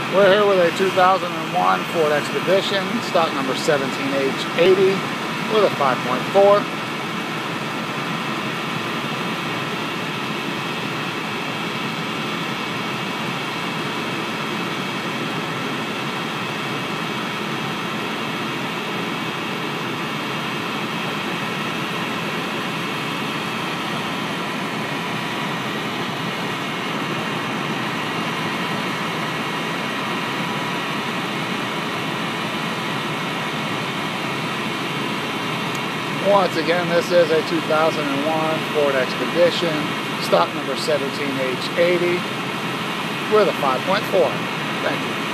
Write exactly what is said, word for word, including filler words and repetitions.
We're here with a two thousand one Ford Expedition, stock number seventeen H eighty with a five point four. Once again, this is a two thousand one Ford Expedition, stock number seventeen H eighty with a five point four. Thank you.